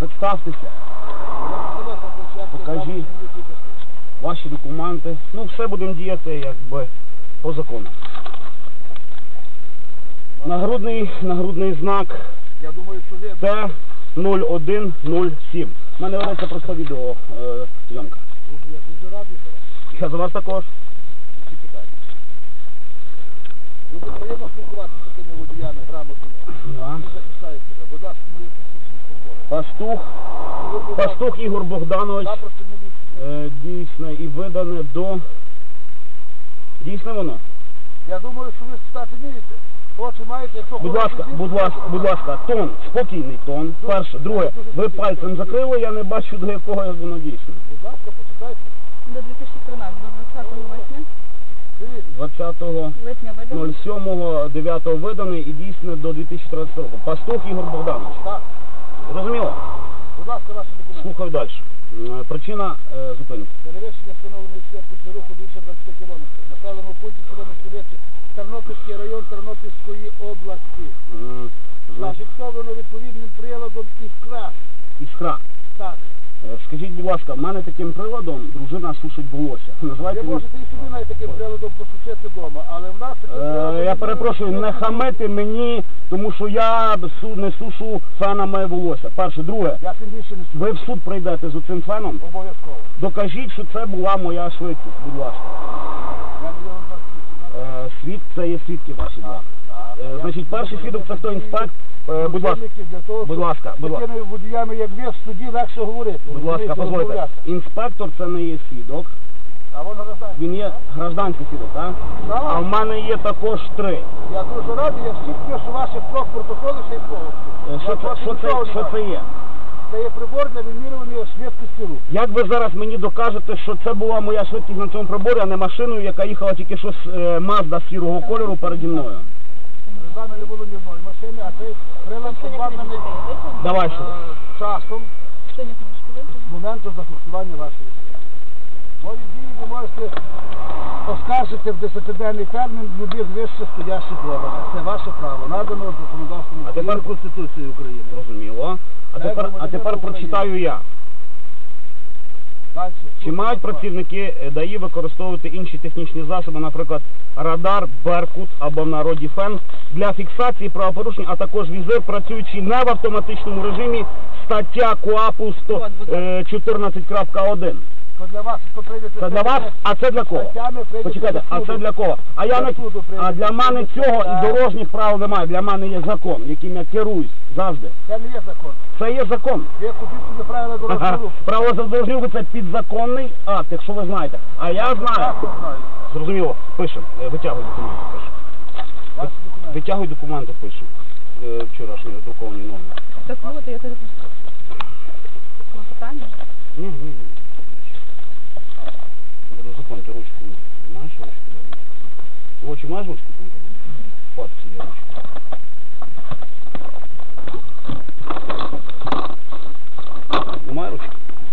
представтеся, покажіть ваші документи. Ну, все будемо діяти, якби, по закону. Нагрудний знак Т-0107. У мене ведеться просто відеозйомка. Я за вас також. Дуже приємно спілкуватися з такими водіями, грамотними. Вони захищають себе. Будь ласка, мої посвідчення службове. Пастух Ігор Богданович. Дійсно, і видане до... Дійсно воно? Я думаю, що ви читати вмієте. Очі маєте, якщо Будь ласка, тон, спокійний тон. Перше. Друге, ви пальцем закрили, я не бачу, до якого воно дійсно. Будь ласка, почитайте. До 2013, до 20 липня. 20.07.9 виданий і дійсно до 2014 року. Пастух Ігор Богданович. Так. Зрозуміло? Будь ласка, ваші документи. Слухаю далі. Причина зупинки. Перевищення встановленої швидкості руху більше 20 км. Населеному пункті Солом'янської Тернопільський район Тернопільської області. Зафіксовано відповідним приладом іскра. Іскра. Так. Скажіть, будь ласка, в мене таким приладом дружина сушить волосся. Ви можете і собі навіть таким приладом посушити вдома, але в нас таким приладом... Я перепрошую, не хамити мені, тому що я не сушу фенами волосся. Перше. Друге, я тим більше не сушу. Ви в суд прийдете з оцим феном? Обов'язково. Докажіть, що це була моя швидкість, будь ласка. Я не вам Свідки, це є свідки ваші два. Значить, перший свідок це хто інспектор? Будь ласка, з такими водіями, як ви, в суді легше говорити. Будь ласка, дозвольте. Інспектор це не є свідок. А він гражданський. Він є гражданський свідок, так? А в мене є також 3. Я дуже радий, я всіх пишу ваших протоколів ще й повністю. Що це є? Це є прибор для вимірювання швидкості руху. Як ви зараз мені докажете, що це була моя швидкість на цьому приборі, а не машиною, яка їхала тільки що з Mazda сірого кольору переді мною? Перед вами не було ні одної машини, а цей прилад обладнаний часом з моменту зафіксування вашої сили. Мої дії ви можете оскаржити в 10-денний термін в будь-яких вище стоящих органах. Це ваше право, надано законодавством України, Конституцією України. Зрозуміло. А тепер прочитаю я. Чи мають працівники ДАІ використовувати інші технічні засоби, наприклад, радар, беркут або в народі фен, для фіксації правопорушень, а також візир, працюючи не в автоматичному режимі, стаття КУАПу 14.1. Це для вас, а це для кого? Почекайте, а це для кого? А для мене цього і дорожніх правил немає, для мене є закон, яким я керуюсь завжди. Це не є закон. Це є закон. Ви купіть правила дорожнього руху. Правила дорожнього руху – це підзаконний акт, якщо ви знаєте. А я знаю. Зрозуміло. Пишемо. Витягуй документи, пишемо. Витягуй документи, пишемо. Вчорашні роздруковані номери. Так вот, я тебе... Питання? Ні. Буду законити ручку. Маєш ручку? Очі маєш ручку? Патці є ручку. Немає ручки?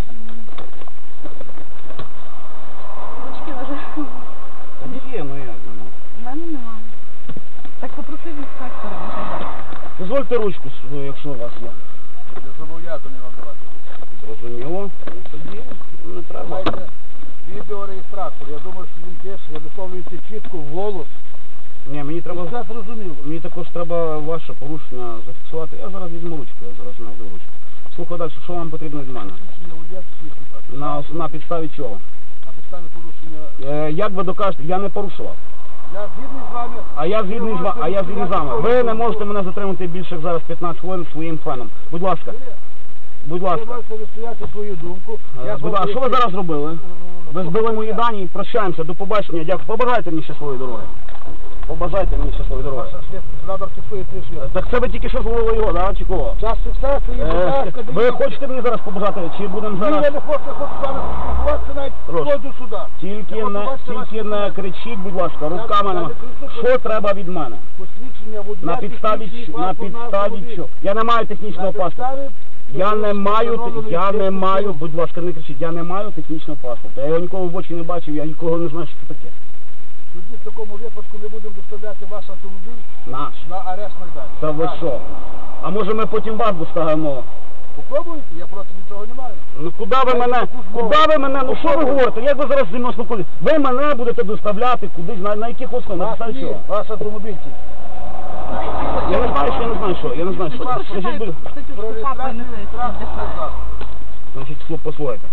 Ручки вже. Та є, ну як немає. У мене немає. Так попросив інспектора, може. Дозвольте ручку, якщо у вас є. Я зобов'язаний вам давати ручку. Зрозуміло. Ну тоді не треба. Маєте відеореєстратор. Я думаю, що він теж висловлюється чітко в голос. Ні, мені треба... Все зрозуміло. Мені також треба ваше порушення зафіксувати. Я зараз візьму ручку, я зараз знайду ручку. Слухай далі, що вам потрібно від мене? На підставі чого? На підставі порушення... Як ви докажете? Я не порушував. Я згідний з вами. А я згідний з вами. Ви не можете мене затримати більше зараз 15 хвилин своїм феном. Будь ласка. Будь ласка. Ви можете відстояти свою думку. Що ви зараз робили? Ви збили мої дані. Прощаємося. До побачення. Дякую. Побажайте мені щасливої дороги. Побажайте мені щасливої дороги. Радар фіксує 3 швидкості. Так це ви тільки що зловили його, так? Чи кого? Час фіксації, будь ласка, ви хочете мені зараз побажати, чи будемо зараз... Ні, я не хочу з вами спілкуватися навіть вплоть до суда. Тільки не кричіть, будь ласка, руками. Що треба від мене? Посвідчення водія, На підставі що? Я не маю технічного паспорта. Я не маю, будь ласка, не кричіть, я не маю технічного паспорта. Я його ніколи в очі не бачив, я нікого не знаю, що це таке. Тоді в такому випадку ми будемо доставляти ваш автомобіль на арешт майданчик. Та ви що? А може ми потім вас доставимо Попробуйте, я проти нічого не маю. Ну куди ви мене, ну що ви говорите? Як ви зараз зі мною спілкуєтесь? Ви мене будете доставляти кудись, на яких основах, на підставі чого? Ваш автомобіль. Я не знаю, я не знаю, що. Скажіть, будь- Про реєстрацію транспортних засобів. Значить, послухайте.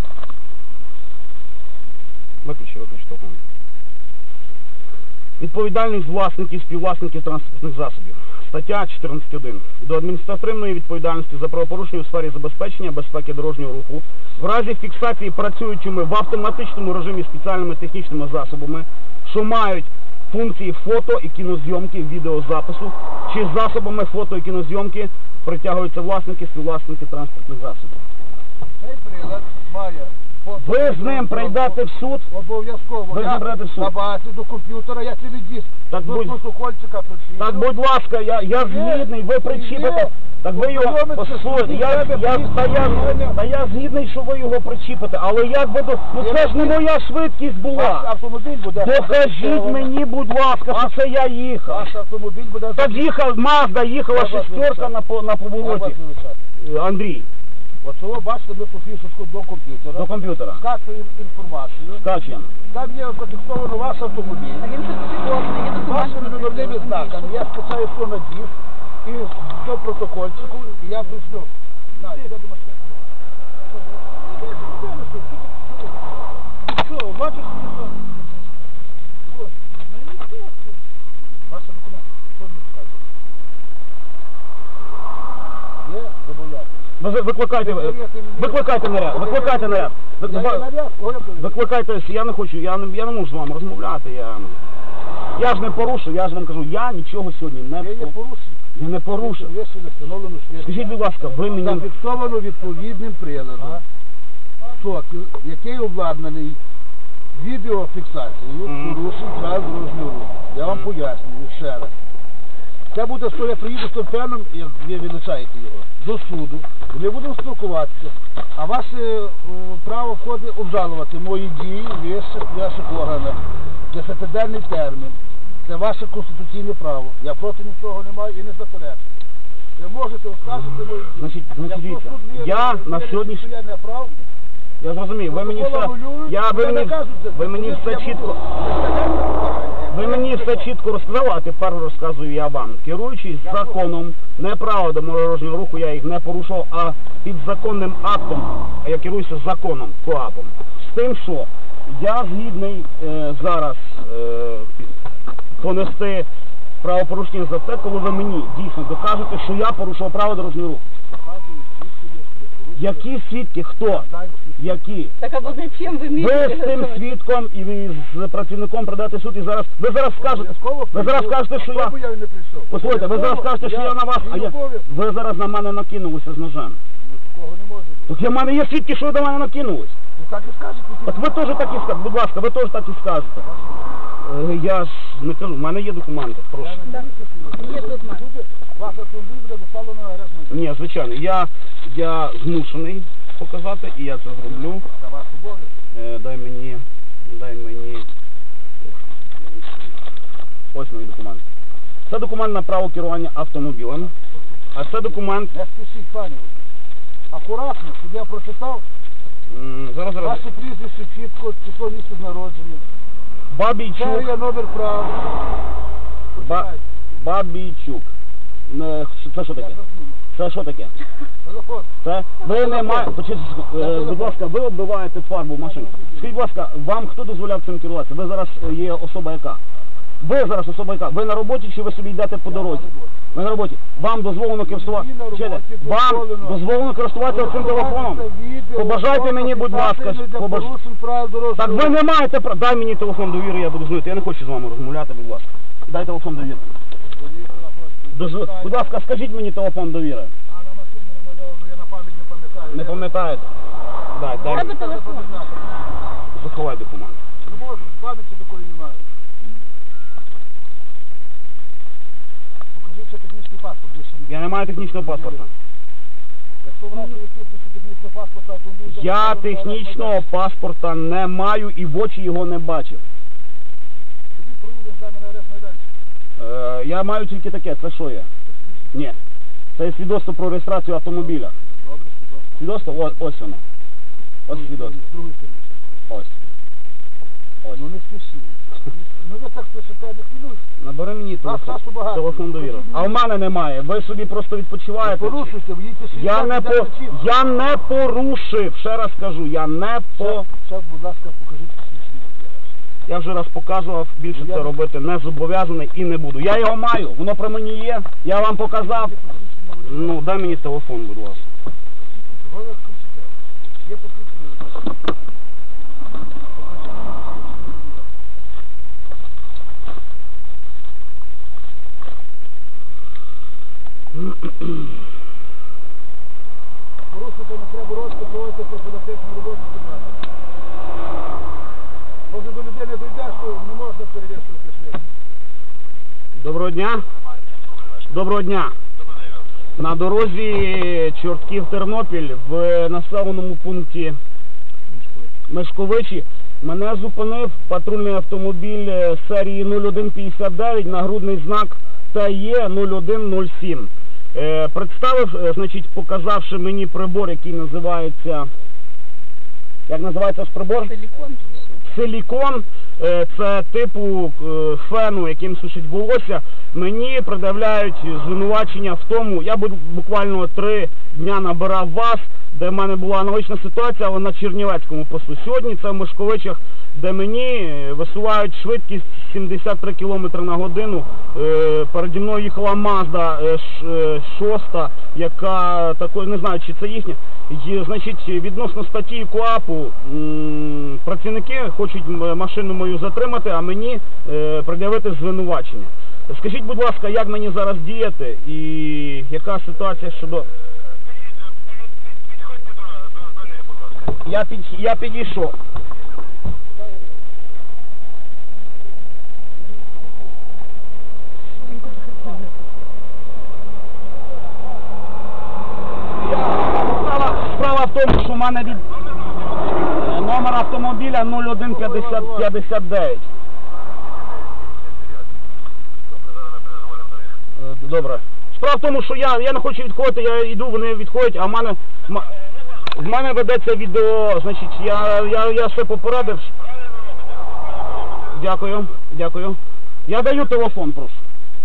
Виключи телефон. Відповідальність власників, співвласників транспортних засобів. Стаття 14.1. До адміністративної відповідальності за правопорушення у сфері забезпечення безпеки дорожнього руху в разі фіксації працюючими в автоматичному режимі спеціальними технічними засобами, що мають функції фото і кінозйомки, відеозапису, чи засобами фото і кінозйомки притягуються власники, співвласники транспортних засобів. Цей прилад має фото. Ви з ним прийдете в суд. Обов'язково. Ви Я заберете в суд. на базі до комп'ютера, як теледиск. Так до будь- протокольчика причину. Так, будь ласка, я згідний, ви причіпите. Так ви його, послухайте, я згідний, що ви його причіпите, але як би ну це ж не моя швидкість Ваш була. автомобіль буде... Покажіть мені, будь ласка, що це я їхав. Ваш автомобіль буде... Так їхав, Мазда їхала Я вас шестерка на Я вас повороті. вилучаю. Андрій, От цього бачите, ми по фішечку до комп'ютера. до комп'ютера. Скачуємо інформацію. Скачуємо. Там є зафіксовано ваш автомобіль. А він сертифікований, є З документи вашими на номерними знаками. Я скачаю все на диск і до протокольчику, і я пришлю. На, йде до машини. Що, бачиш, що? Ваші документи. Що ви скажете? Є зобов'язання. Викликайте наряд, викликайте наряд. Я є наряд, кого я буду? Викликайте, я не хочу, я не можу з вами розмовляти, я ж не порушив, я ж вам кажу, я нічого сьогодні не Я є порушення. Я не порушив. Є ще не встановлено свідчення. Скажіть, будь ласка, ви мені... Зафіксовано відповідним приладом. Сокіл, який обладнаний відеофіксацією порушень правил дорожнього руху. Я вам пояснюю ще раз. Це буде, що я приїду з тим феном, як ви вилучаєте його, до суду, ми будемо спілкуватися, а ваше право входить обжалувати мої дії в ваших органах. 10-денний термін. Це ваше конституційне право. Я проти нічого не маю і не заперечую. Ви можете оскаржити мої дії. Значить, Якщо дивіться, суд виявить, я на що сьогоднішній... я не прав, Я зрозумів, ви мені все... Ви мені все чітко розказали, а тепер розказую я вам. Керуючись законом, не правилами дорожнього руху, я їх не порушував, а підзаконним актом, а я керуюся законом, КоАПом. З тим, що я згідний зараз понести правопорушення за те, коли ви мені дійсно докажете, що я порушував право дорожнього руху. Які свідки? Хто? Які? Так, або зачем ви Ви місяці? з тим свідком і ви з працівником придати суд і зараз... Ви зараз скажете, що я... Послухайте, ви зараз скажете, що я на вас, а я... Ви зараз на мене накинулися з ножем. Такого не може бути. Так в мене є свідки, що ви до мене накинулись. Ну так і скажете. Так ви теж так і скажете, будь ласка, ви теж так і скажете. Я ж не кажу, в мене є документи, прошу. Є тут мать. Ваш автомобіль буде доставлено на арешт. Ні, звичайно, я змушений показати, і я це зроблю. Це ваш обов'язок. Дай мені. Ось мої документи. Це документ на право керування автомобілем. А це документ... Не спішіть, пані. Акуратно, щоб я прочитав. Зараз. Ваше прізвище чітко, число місяць народження. Бабійчук. Серія, номер права. Бабійчук. Це що таке? Це що таке? Телефон. Це ви не маєте, будь ласка, ви оббиваєте фарбу машин. Скажіть, будь ласка, вам хто дозволяв цим керуватися? Ви зараз є особа яка? Ви зараз особа яка? Ви на роботі чи ви собі йдете по дорозі? Ви на роботі. Вам дозволено користуватися? Вам дозволено користуватися цим телефоном? Побажайте мені, будь ласка, Так ви не маєте права. Дай мені телефон довіри, я буду знати. Я не хочу з вами розмовляти, будь ласка. Дай телефон довіри. Будь ласка, скажіть мені телефон довіри. А на машині намальовано, я на пам'ять не пам'ятаю. Не пам'ятаєте? Дай Треба мені. телефон. Заховай документ. Не можу, пам'яті такої немає. Покажіть ще технічний паспорт. Я не маю технічного паспорта. Якщо в разі відсутності технічного паспорта, автомобіль... Я технічного паспорта не маю і в очі його не бачив. Тоді проїдемо з вами на арешт майданчик. Я маю тільки таке, це що є? Ні. Це є свідоцтво про реєстрацію автомобіля. Добре, Свідоцтво, ось воно. Ось свідоцтво. З другої сторони. Ось. Ось. Ну не спішіть. Ну ви так пишете, не хвилюйтесь. Набери мені Нас часу телефон. багато. Телефон довіри. А в мене немає. Ви собі просто відпочиваєте. Порушуйте, ви їдьте 60, Я не порушив. Ще раз кажу, я не по... Ще, будь ласка, покажіть посвідчення. Я вже раз показував, більше Я це не- робити не зобов'язаний і не буду. Я його маю, воно при мені є. Я вам показав. Ну, дай мені телефон, будь ласка. Чого ви кричите? Є посвідчення. Порушника не треба боротися, проводити профілактичну роботу. Може до людини дійдеш, що не можна перевірити швидкість. Доброго дня. Доброго дня. На дорозі Чортків-Тернопіль в населеному пункті Мешковичі мене зупинив патрульний автомобіль серії 0159, нагрудний знак ТЕ 0107. Представив, значить, показавши мені прибор, який називається... Як називається ж прибор? Силікон. Силікон, це типу фену, яким сушить волосся, мені пред'являють звинувачення в тому, я буквально 3 дня набирав вас, де в мене була аналогічна ситуація, але на Чернівецькому посту. Сьогодні це в Мишковичах, де мені висувають швидкість 73 км на годину. Переді мною їхала Mazda 6, яка такою, не знаю, чи це їхня. І, значить, відносно статті КУАПу працівники хочуть машину мою затримати, а мені пред'явити звинувачення. Скажіть, будь ласка, як мені зараз діяти і яка ситуація щодо... Я підійшов. Справа в тому, що в мене від номер автомобіля 0159. Добре. Справа в тому, що я не хочу відходити, я йду, вони відходять, а в мене ведеться відео, значить, я все попередив. Дякую, дякую. Я даю телефон, прошу.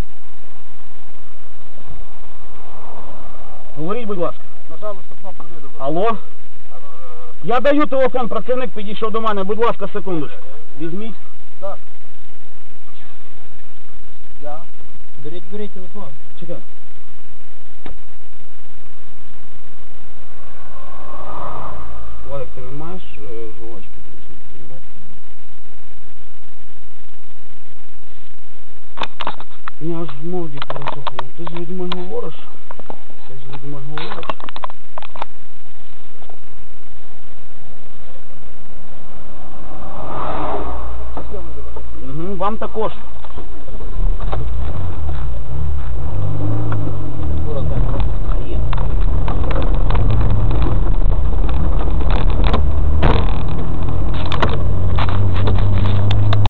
Говоріть, будь ласка. Нажали, щоб кнопку видали. Алло? Я даю телефон, працівник підійшов до мене, будь ласка, секундочку. Візьміть. Так. Я. Беріть телефон. Чекай. Валик, ти не маєш жвачки? Я аж в морді просохнув. Ти з людьми говориш? Ти з людьми говориш? Угу, вам також.